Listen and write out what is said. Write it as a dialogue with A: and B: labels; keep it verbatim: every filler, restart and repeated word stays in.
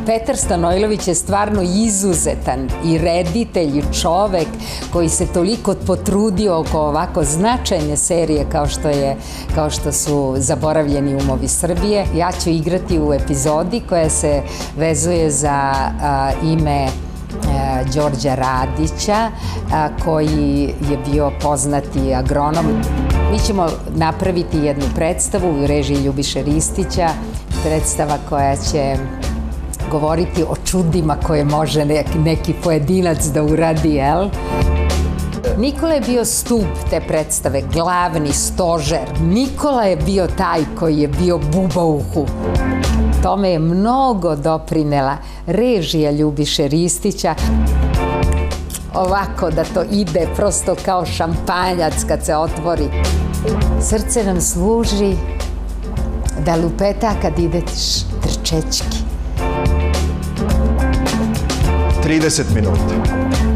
A: Petar Stanojlović je stvarno izuzetan i reditelj i čovek koji se toliko potrudio oko ovako značajne serije kao što je, kao što su Zaboravljeni umovi Srbije. Ja ću igrati u epizodi koja se vezuje za a, ime Đorđa Radića, koji je bio poznati agronom. Mi ćemo napraviti jednu predstavu u režiji Ljubiše Ristića, predstava koja će govoriti o čudima koje može neki pojedinac da uradi, jel? Nikola je bio stup te predstave, glavni stožer. Nikola je bio taj koji je bio buba u uhu. Tome je mnogo doprinela režija Ljubiše Ristića. Ovako da to ide prosto kao šampanjac kad se otvori. Srce nam služi da lupeta kad ideš trčečki.
B: trideset minuta.